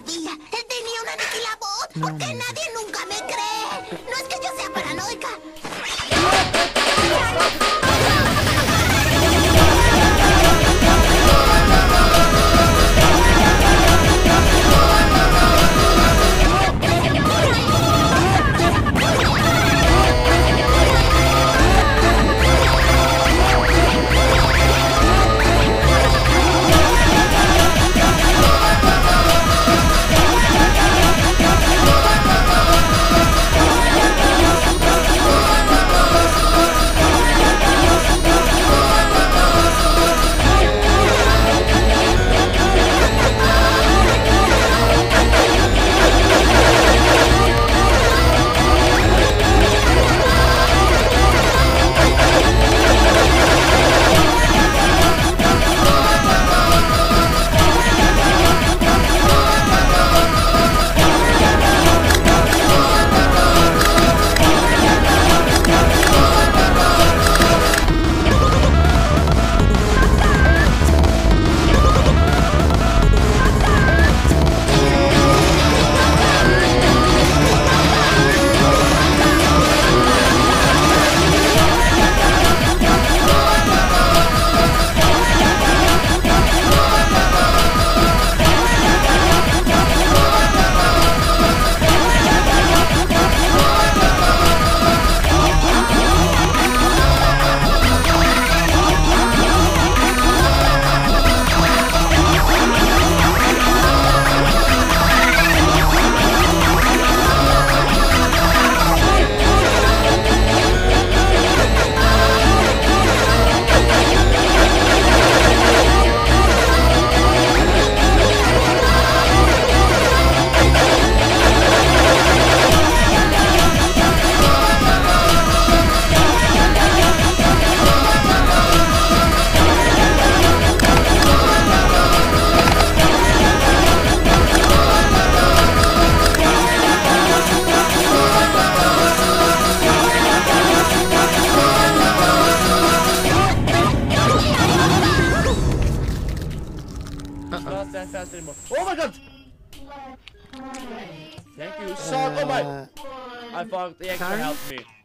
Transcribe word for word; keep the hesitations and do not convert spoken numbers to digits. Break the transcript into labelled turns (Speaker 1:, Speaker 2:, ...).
Speaker 1: sabía. Él tenía un aniquilabot. ¿Por qué nadie nunca me cree? No es que yo sea paranoica.
Speaker 2: Not that fast anymore. Oh my god! Thank you, son. Oh my! I thought the extra helped me.